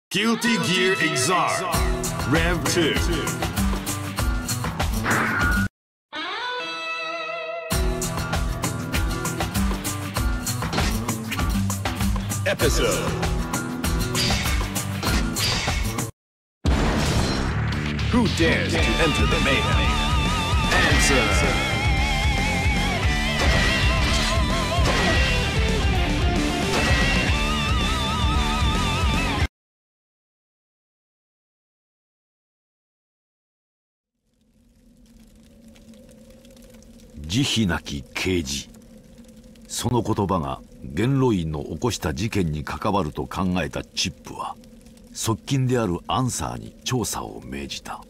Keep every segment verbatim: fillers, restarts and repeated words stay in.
Guilty Gear Exar Rev two Episode Who dares to enter the mayhem? Answer慈悲なき刑事。その言葉が元老院の起こした事件に関わると考えたチップは側近であるアンサーに調査を命じた。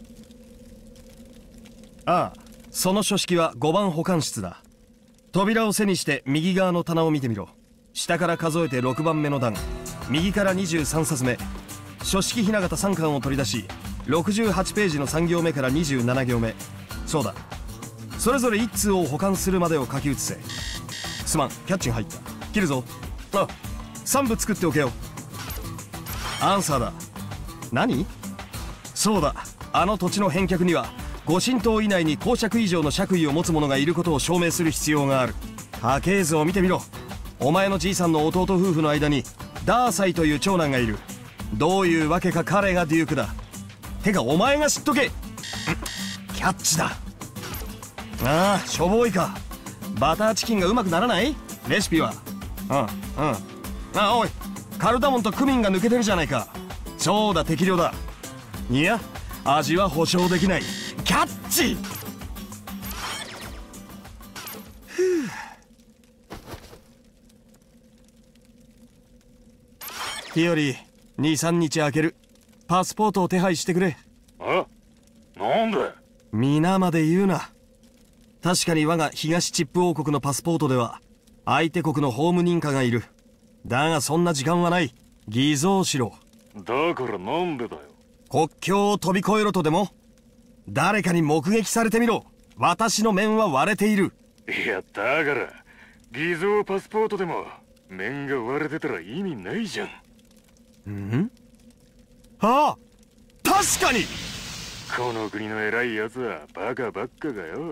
ああ、その書式はごばん保管室だ。扉を背にして右側の棚を見てみろ。下から数えてろくばんめの段、右からにじゅうさんさつめ。書式ひな形さんかんを取り出し、ろくじゅうはちページのさん行目からにじゅうなな行目。そうだ、それぞれいっ通を保管するまでを書き写せ。すまん、キャッチが入った。切るぞ。あ、さん部作っておけよ。アンサーだ。何？そうだ、あの土地の返却にはご神道以内に公爵以上の爵位を持つ者がいることを証明する必要がある。家系図を見てみろ。お前のじいさんの弟夫婦の間にダーサイという長男がいる。どういうわけか彼がデュークだ。てかお前が知っとけ。キャッチだ。ああ、しょぼいか。バターチキンがうまくならない？レシピは。うんうん。あ、おい、カルダモンとクミンが抜けてるじゃないか。そうだ、適量だ。いや、味は保証できない。キャッチ。ふう。日和、にさんにち空ける。パスポートを手配してくれ。 え？なんで？ 皆まで言うな。確かに我が東チップ王国のパスポートでは相手国の法務認可がいる。だがそんな時間はない。偽造しろ。 だからなんでだよ。 国境を飛び越えろとでも？誰かに目撃されてみろ。私の面は割れている。 いや、だから偽造パスポートでも面が割れてたら意味ないじゃん。 ん？ああ、確かに。 この国の偉いやつはバカばっかがよ。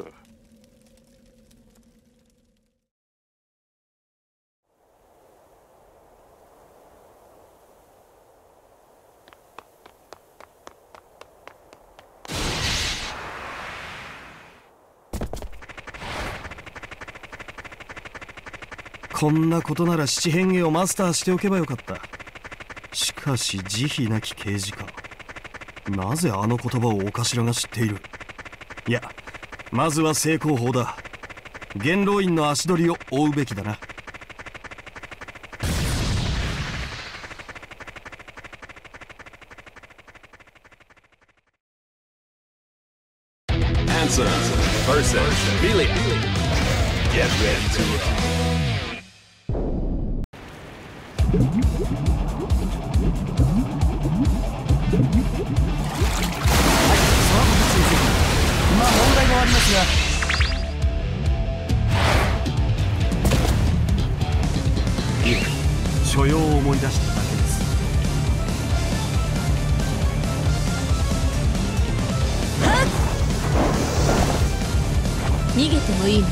こんなことなら七変化をマスターしておけばよかった。しかし慈悲なき刑事か。なぜあの言葉をお頭が知っている？いや、まずは正攻法だ。元老院の足取りを追うべきだな。 Answer versus Belia. Get ready to roll. まあ問題もありますが、いえ、所要を思い出しただけです。 逃げてもいいの？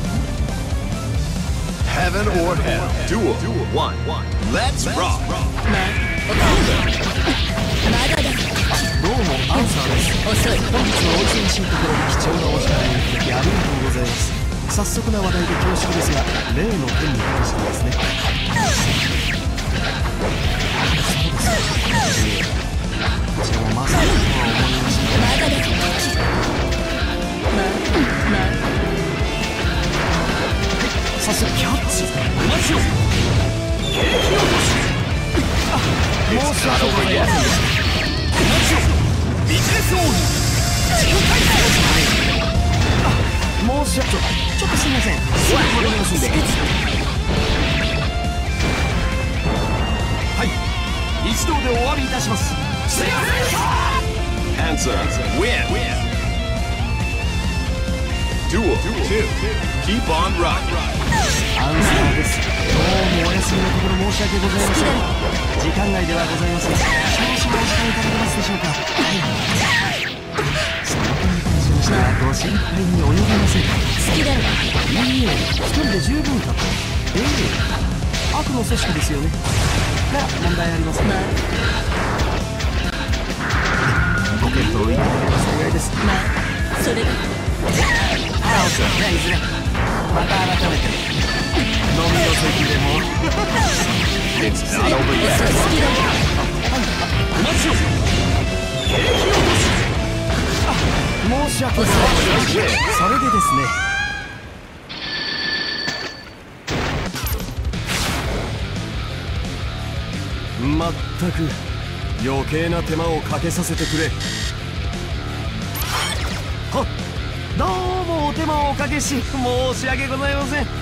Heaven or hell. Duel one. Let's rock. まだだ。 どうもアンサーです。 遅い。 本日のお忙しいところに貴重なお時間をいただきありがとうございます。早速な話題で恐縮ですが、例の件に関してですね。こちらもまさかとは思いました。 まだだ。ま、ま。 早速キャッチ。お待ちを。景気落とし。あ、申し訳ございませんでした。ビジネスオール自由開催。あ、申し訳ちょちょっとすみません。すぐ戻りますんで。はい、一同でお詫びいたします。すみませんでした。 Answer win. Duel two. Keep on rocking. アンサーです。どうもお休みのところ申し訳ございません。時間外ではございません。少々 お時間いただけますでしょうか。はいその点に関しましてはご心配に及びません。 好きだろ。 いいえ一人で十分かと。ええ悪の組織ですよね。なら問題ありません。 まご検討いただければ幸いです。 まあそれだ。 ああじゃあいずれまた改めて飲みの席でも It's not over 好きだろ。 お待ちを。申し訳ございません。それでですね、まったく余計な手間をかけさせてくれ。はどうもお手間をおかけし申し訳ございません。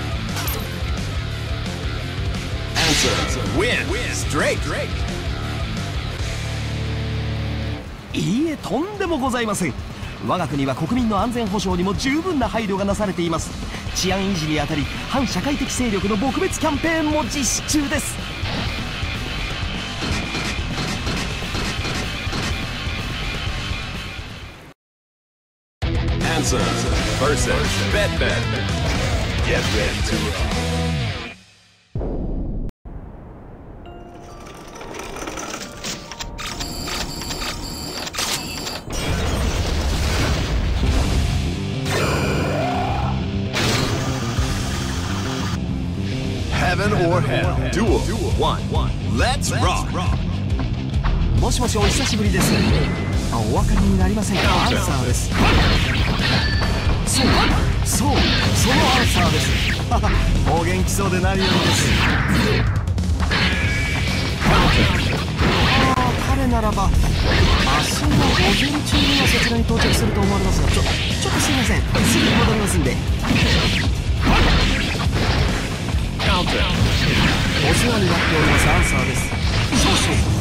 いいえとんでもございません。我が国は国民の安全保障にも十分な配慮がなされています。治安維持にあたり反社会的勢力の撲滅キャンペーンも実施中です。 Answer versus Batman. Get ready to rock. Heaven or Hell Duel one. Let's rock. もしもしお久しぶりです。あお分かりになりませんか。アンサーです。そうそうそのアンサーです。お元気そうで何よりです。ああ彼ならば明日の午前中にはそちらに到着すると思われますが、ちょちょっとすいませんすぐに戻りますんで。お世話になっておりますアンサーです。少々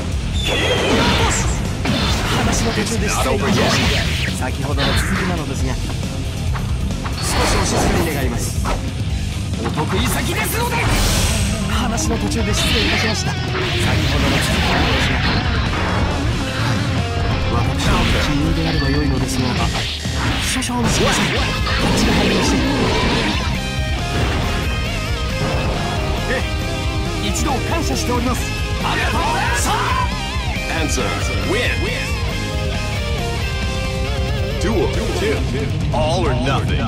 話の途中で失礼いたしました。先ほどの続きなのですが少しお静かに願います。お得意先ですので話の途中で失礼いたしました。先ほどの続きなのですが私の自由であれば良いのですが少々お待ちください。こっちが入りましてええ一度感謝しております。ありがとうございました。 Answer win. Duel two. All or nothing.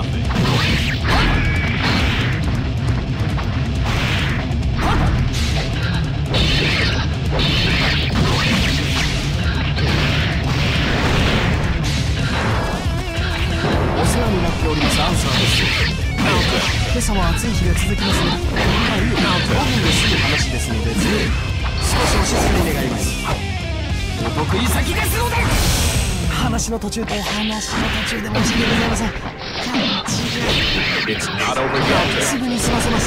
お世話になっておりますアンサーです。今朝も暑い日が続きますね。まあいいよごふんで済む話ですので少しお静かに願います。お得意先ですので話の途中お話の途中で申し訳ございません。 It's not over yet. すぐに済ませます。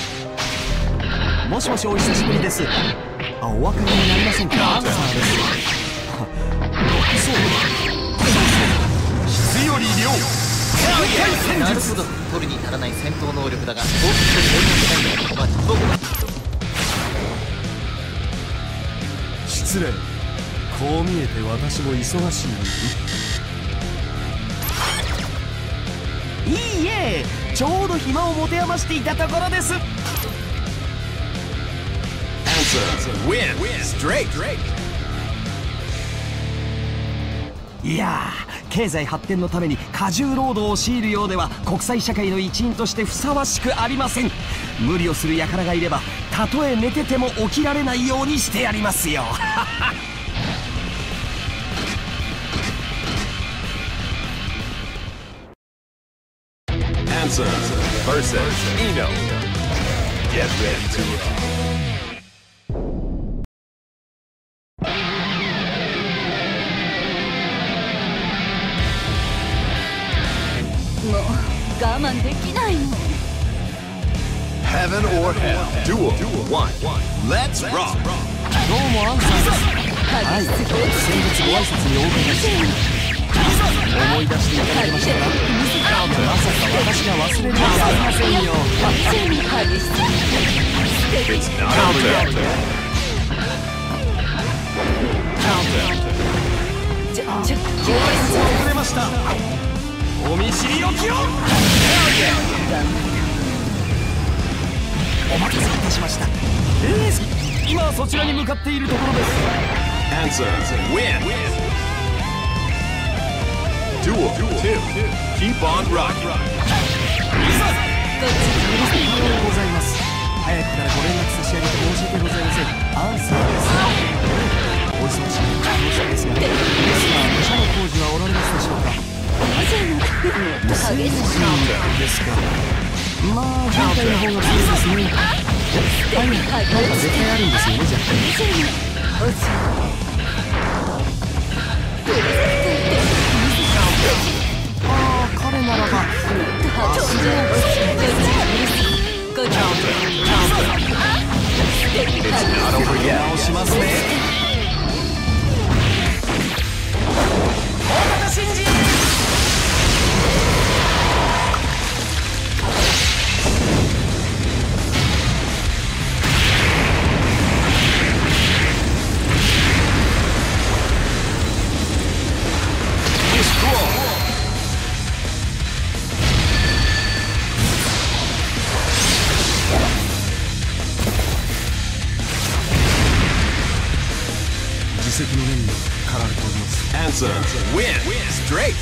もしもしお久しぶりです。あお分かりになりませんか。アンサーです。そう質より量なるほど、取るに足らない戦闘能力だが、大きく追い込めないのはどこだ。 失礼。こう見えて私も忙しい。いいえ、ちょうど暇を持て余していたところです。 Answer win. Straight. いやー経済発展のために過重労働を強いるようでは国際社会の一員としてふさわしくありません。無理をする輩がいればたとえ寝てても起きられないようにしてやりますよ。 Answer versus Eno. Get ready to rock. もう我慢できないの。 Heaven or Hell Duel one. Let's rock. どうもアンサーです。はい、先日ご挨拶にお伺いし思い出していただけましたか。まさか私が忘れるわけありませんよ。 It's not over yet. ちょちょ遅れました。お見知りおきを。お待たせいたしました。えー、今そちらに向かっているところです。 Answer win. Duel two. Keep on rocking. おはようございます。早くからご連絡差し上げて申し訳ございません。アンサーです。お忙しい申し訳ですが、ですが武者の工事はおられますでしょうか。無制限ですか。まあ本体の方が強いですね。はい、なんか絶対あるんですよね、じゃあ。ああ、彼ならば。直しますね。大型新人。自責の念に駆られております。 Answer win. Straight.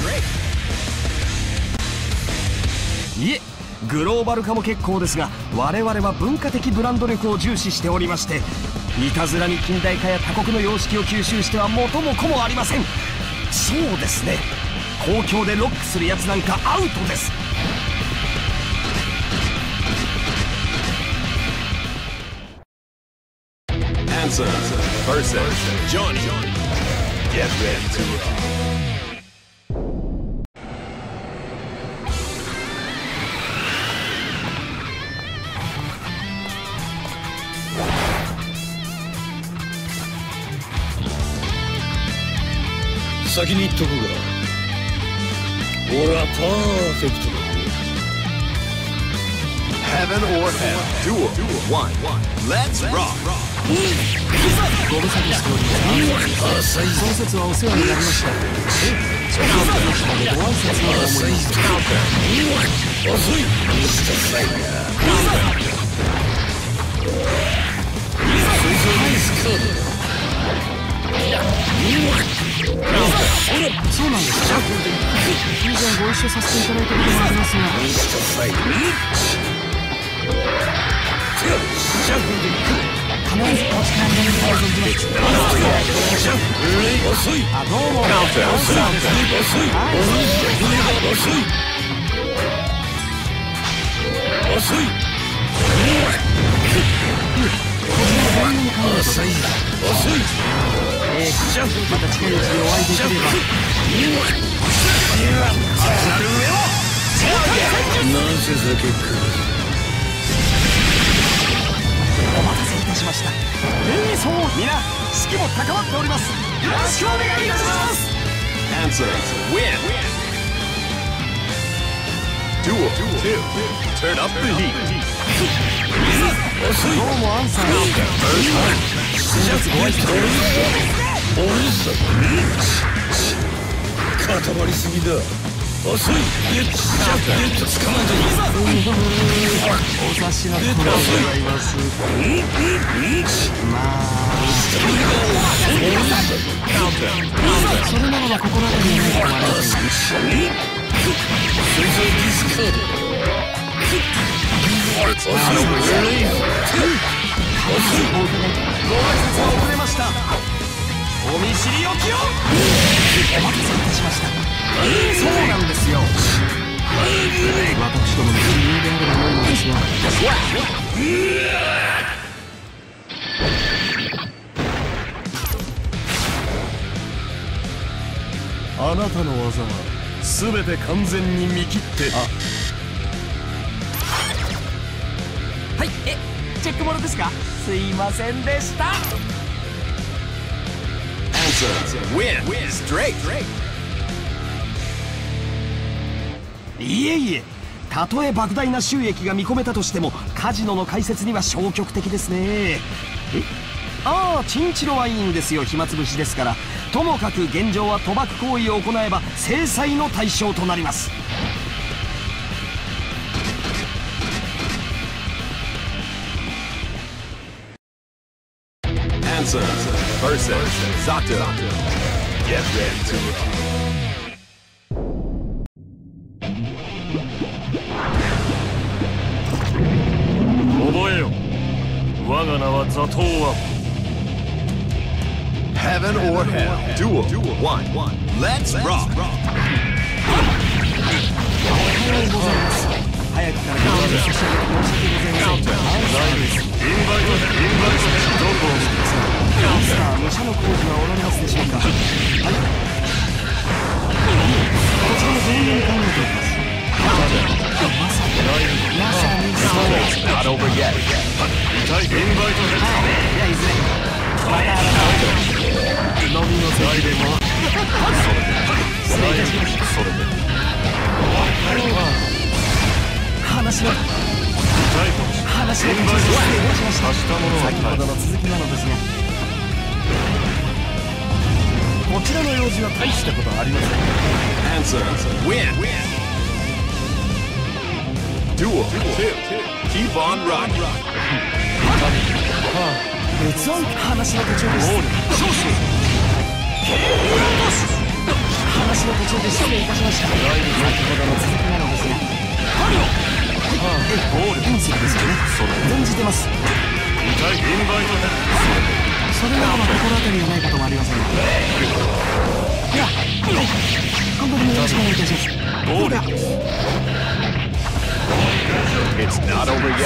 いえ、グローバル化も結構ですが、我々は文化的ブランド力を重視しておりまして、いたずらに近代化や他国の様式を吸収しては元も子もありません。そうですね、公共でロックするやつなんかアウトです。 Answer versus Johnny. Get ready to rock. 先に言っとくが、俺はパーフェクトだ。 Heaven or hell. Duel one. Let's rock. ご無沙汰しております。その説はお世話になりました。え、ちょっと待ってましたのでご挨拶を思います。 遅い。 そうなんですか。以前ご一緒させていただいたこともありますが。必ずお力になると存じます。 遅い。 あ、どうも。 遅い。遅い。遅い。 えー、また近いうちにお会いできれば。 なんせ酒か。 お待たせいたしました。えー、そう、皆士気も高まっております。よろしくお願いいたします。 Answer win. Duel two. Turn up the heat. どうもアンサー。先日ご挨拶。 固まりすぎだ。遅い。ゆっちゃゆっと捕まえていいぞ。 お察しのところでございます。まあそれならば心当たりにないと思われます。 水上ディスカード。遅い。 ご挨拶が遅れました。お見知りおきを。お待たせいたしました。そうなんですよ。私どもの親友であれば良いのですが。あなたの技は全て完全に見切って。あ、はい、え、チェックものですか。すいませんでした。 Answer win. Straight. いえいえ、たとえ莫大な収益が見込めたとしてもカジノの開設には消極的ですね。え、ああ、チンチロはいいんですよ。暇つぶしですから。 ともかく現状は賭博行為を行えば制裁の対象となります。 Answer versus Sato. Get ready to rock. 覚えよ。我が名はザトウワン。 Heaven or hell. Duel. One. Let's rock. 早くから顔を差し上げて申し訳ございません。 インバイトインバイトどんどんミスター武者の工事はおられますでしょうか。はい、こちらも全員考えております。まさにまさにそうです。 Not over yet. 痛いインバイトでいやいずれまた改めて飲みの席でも失礼いたしました。 それで話の話の失礼いたしました。先ほどの続きなのですが、こちらの用事は大したことはありません。 Answer win. Duel. Keep on rocking. 別案話の途中です。話の途中で失礼いたしました。先ほどの続きなのですが、ゴール本席ですよね。存じてます。 痛いインバイトでそれならば心当たりがないこともありませんが、では、はい、今後ともよろしくお願いいたします。 ゴール It's not over yet. インバイトです。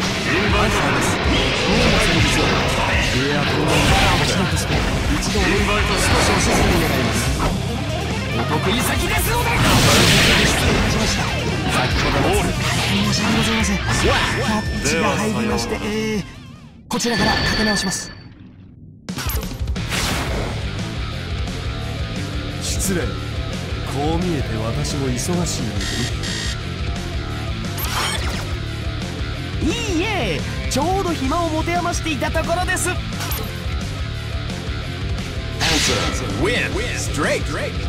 いや、このまま私のとして一度インバイト少しお静かに願います。お得意先ですので失礼いたしました。先ほどの申し訳ございません。キャッチが入りまして、えー、こちらからかけ直します。失礼。こう見えて私も忙しいのでね。いいえ、ちょうど暇を持て余していたところです。 Answer win. Straight.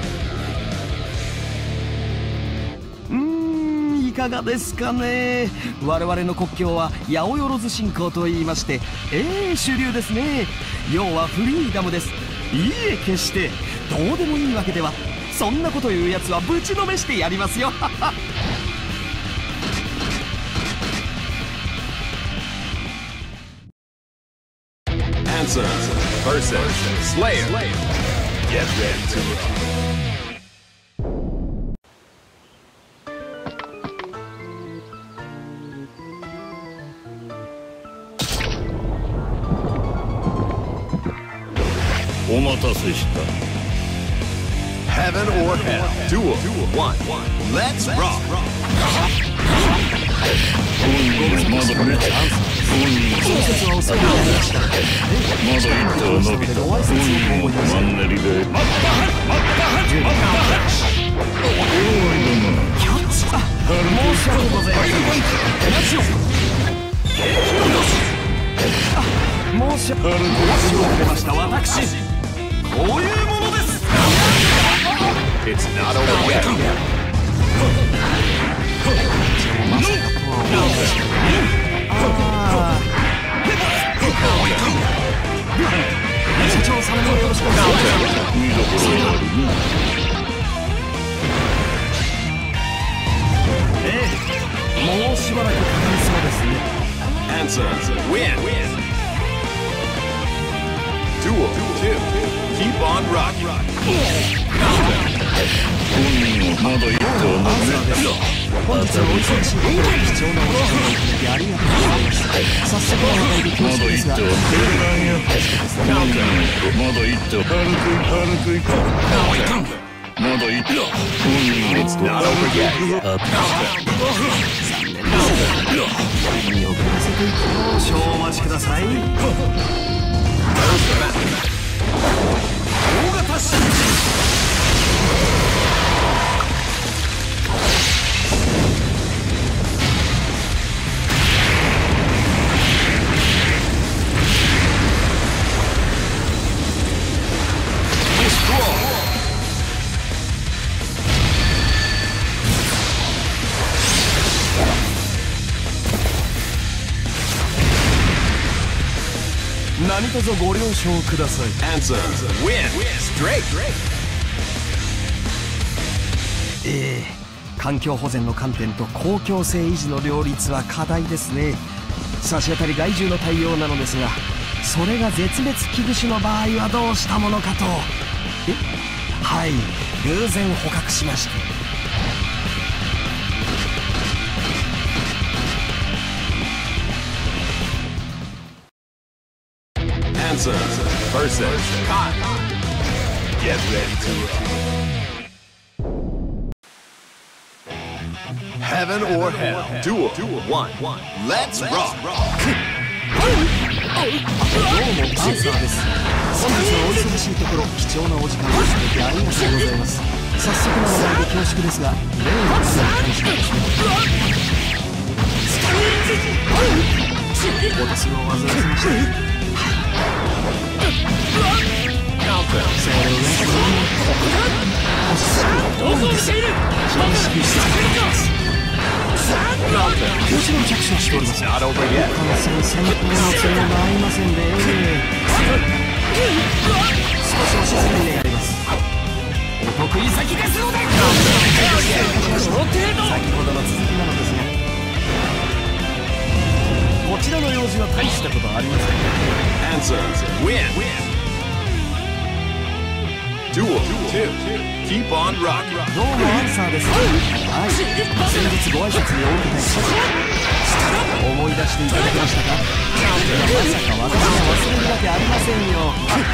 うーん、いかがですかね。我々の国境は八百万信仰と言いまして、えー、主流ですね。要はフリーダムです。いいえ、決してどうでもいいわけでは。そんなこと言うやつはぶちのめしてやりますよ。 Answer versus Slayer. Get ready to rock. お待たせした。 Heaven or hell. Duel. One. Let's rock. 本人まだね。本人まだ一頭伸びた。本人もマンネリで。待った待ったキャッチ。あ、申し訳ございません。申し訳ございました。私こういうものです。 It's not over yet. 社長さんもよろしくお願いします。 見どころがあるね。 ええ、もうしばらくかかりそうですね。 Answer win. Duel. Keep on rocking. 本人もまだ一頭伸びた。 本日はお忙しい貴重なお時間をいただきありがとうございます。早速お願いできままだすですが、 一頭。まだ一頭。軽く軽くいこう。まだ一頭。本人も It's not over yet. 見送らせていきましょう。お待ちください。大型シリーズ。 何卒ご了承ください。 Answer. Win. Straight. ええ環境保全の観点と公共性維持の両立は課題ですね。差し当たり害獣の対応なのですが、それが絶滅危惧種の場合はどうしたものかと。えはい、偶然捕獲しまして。 Answer. Person. Caught. Get ready to Heaven or hell. Duel. One. Let's rock. どうもアンサーです。本日はお忙しいところ貴重なお時間をいただきありがとうございます。早速なので恐縮ですが、例の感謝ですね。お手数を煩わせました。それをやってどうです。厳しくしています。もちろん着手はしております。感染先行のつもりはありませんで、少しお静かに願います。お得意先ですので先ほどの続きなのですが、こちらの用事は大したことはありません。 Answer. Win. Duel. Two. Keep on rocking. どうもアンサーです。はい、先日ご挨拶にお受けいたしました。思い出していただけましたか。まさか私が忘れるわけありませんよ。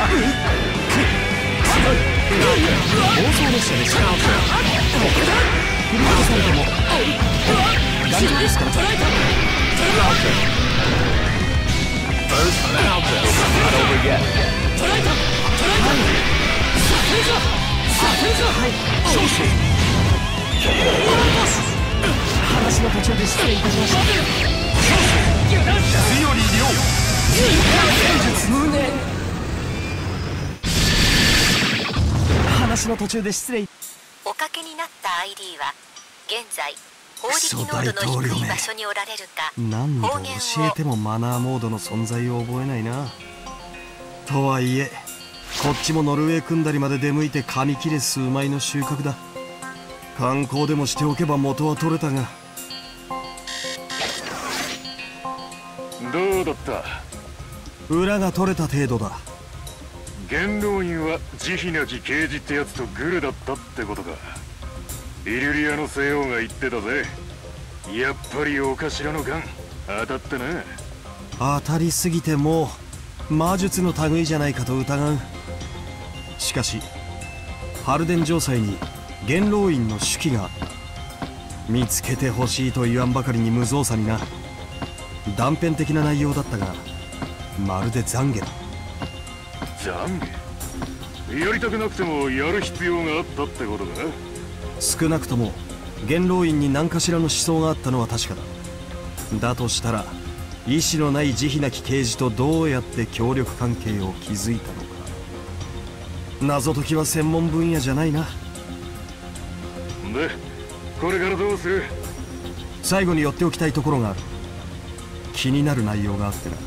暴走列車でした。振り落とされても大丈夫ですから。 First mountain. Not over yet. 話の途中で失礼いたしました。強理量話の途中で失礼。 おかけになった アイディー は現在法力濃度の低い場所におられるか。 何度教えてもマナーモードの存在を覚えないな。とはいえこっちもノルウェー組んだりまで出向いて紙切れ数枚の収穫だ。観光でもしておけば元は取れたが。 どうだった。 裏が取れた程度だ。 元老院は慈悲なき刑事ってやつとグルだったってことか。イリュリアの西王が言ってたぜ。やっぱりお頭のガン当たったな。 当たりすぎてもう魔術の類じゃないかと疑う。しかしハルデン城塞に元老院の手記があった。見つけてほしいと言わんばかりに無造作にな。断片的な内容だったがまるで懺悔だ。 懺悔？やりたくなくてもやる必要があったってことか。 少なくとも元老院に何かしらの思想があったのは確かだ。だとしたら意志のない慈悲なき刑事とどうやって協力関係を築いたのか。謎解きは専門分野じゃないな。 でこれからどうする。 最後に寄っておきたいところがある。気になる内容があってな。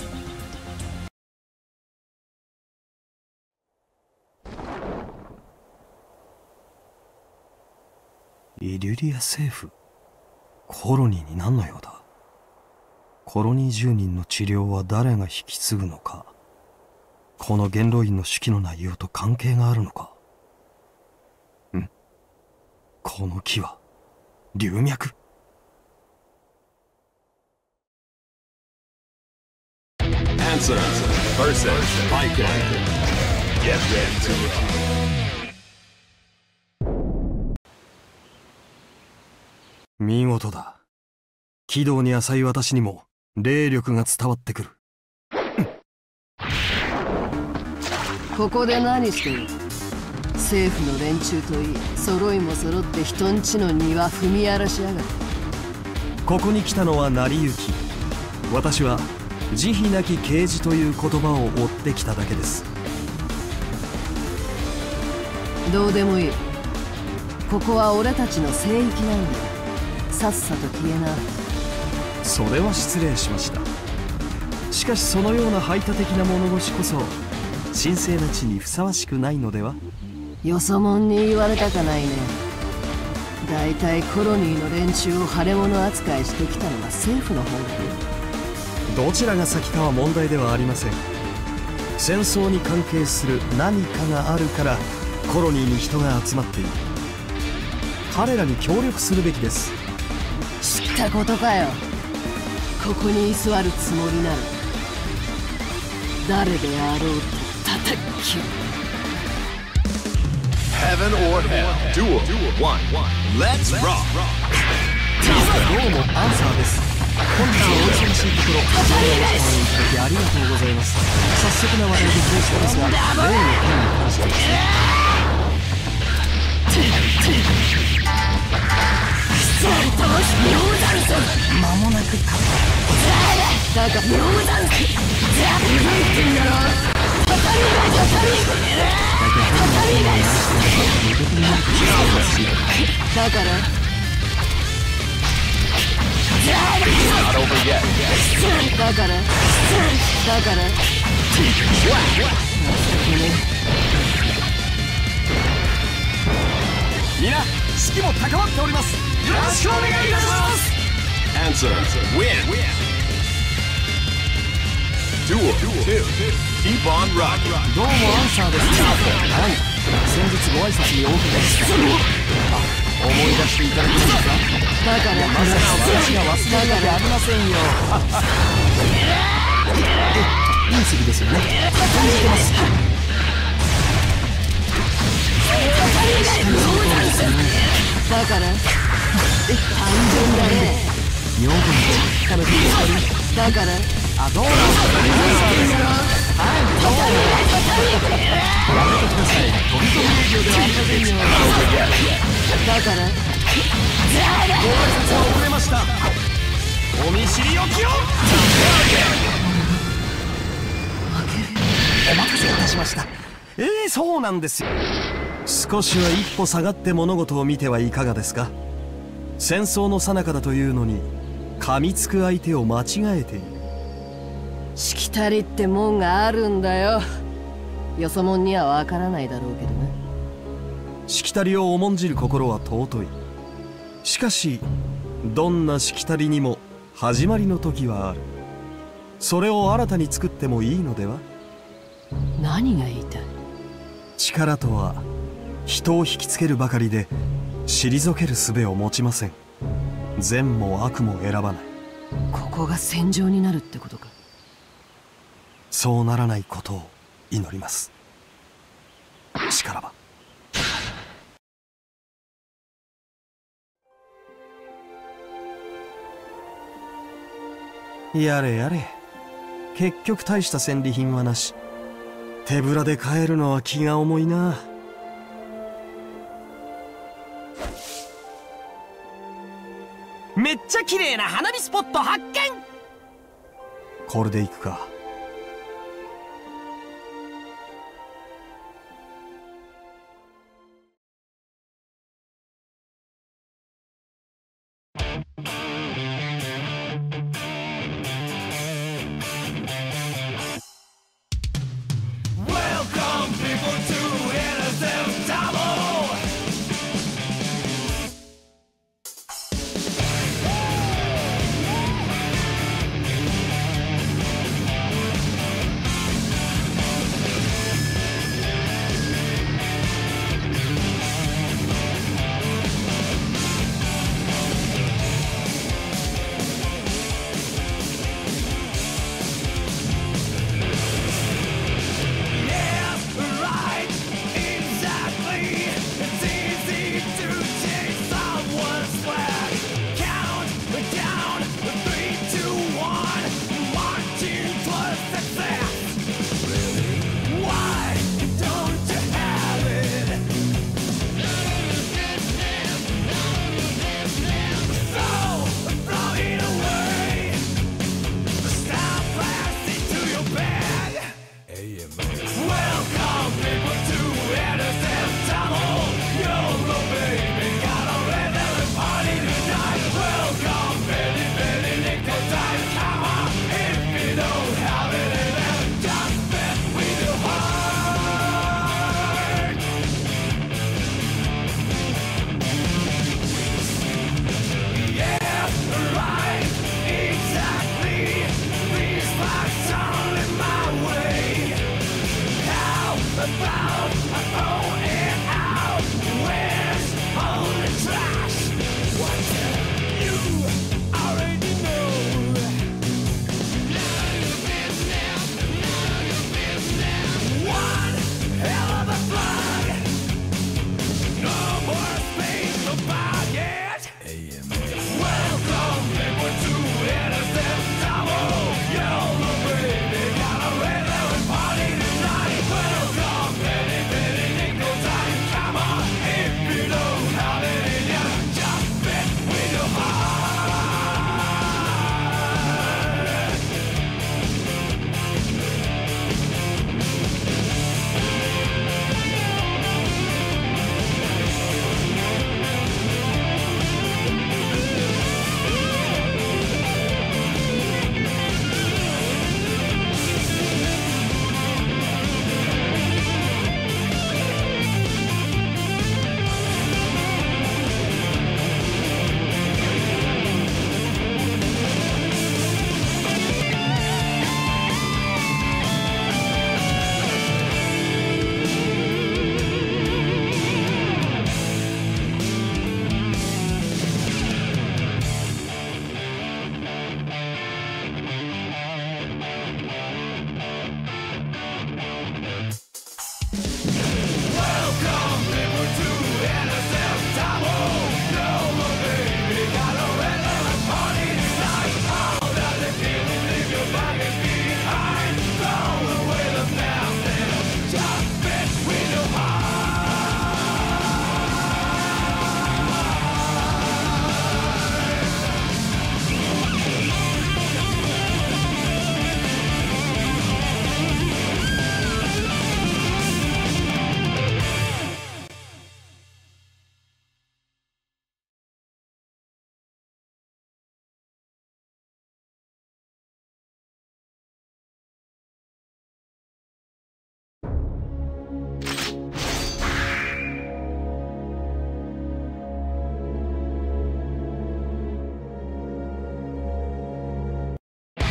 イリュリア政府コロニーに何のようだ。コロニー住人の治療は誰が引き継ぐのか。この元老院の手記の内容と関係があるのか。ん？この木は龍脈。 Answer. Person. Viking. Get ready to rock. 見事だ。軌道に浅い私にも霊力が伝わってくる。 ここで何してる。政府の連中といい揃いも揃って人んちの庭踏み荒らしやがる。 ここに来たのは成り行き。私は慈悲なき啓示という言葉を追ってきただけです。 どうでもいい。ここは俺たちの聖域なんだ。さっさと消えな。 それは失礼しました。 しかしそのような排他的な物腰こそ神聖な地にふさわしくないのでは。 よそもんに言われたかないね。だいたいコロニーの連中を腫れ物扱いしてきたのは政府の方だよ。 どちらが先かは問題ではありません。戦争に関係する何かがあるからコロニーに人が集まっている。彼らに協力するべきです。 知ったことかよ。ここに居座るつもりなら誰であろうと叩き切る。 Heaven or Hell Duel one Let's Rock。 どうもアンサーです。本日はお忙しいところご覧いただきありがとうございます。早速な話題で恐縮ですが、例の件に関してですね。間もなくかだが妙だんすってんだろ。たたりがたたりたたりがだからだからだからみな士気も高まっております。よろしくお願いいたします。 Answer win Duel two Keep on rocking。 どうもアンサーです。はい、先日ご挨拶にお伺いした。あ、思い出していただけますか。 だからまさか私が忘れるわけありませんよ。え、いい次ですよね。感じてます。 だからえ、単純だね。 妙子に近めていただからあ、どうなんですか。はい、どうもやめてください。飛び飛び営業ではありませんよ。 だからご挨拶は遅れました。お見知りおきを。お待たせいたしました。ええー、そうなんですよ。少しは一歩下がって物事を見てはいかがですか。戦争の最中だというのに噛みつく相手を間違えている。 しきたりってもんがあるんだよ。よそもんにはわからないだろうけどね。 しきたりを重んじる心は尊い。しかしどんなしきたりにも始まりの時はある。それを新たに作ってもいいのでは。 何が言いたい。 力とは人を引きつけるばかりで退ける術を持ちません。善も悪も選ばない。 ここが戦場になるってことか。 そうならないことを祈ります。力はやれやれ。結局大した戦利品はなし。手ぶらで帰るのは気が重いな。 めっちゃ綺麗な花火スポット発見。 これで行くか。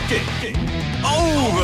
Oh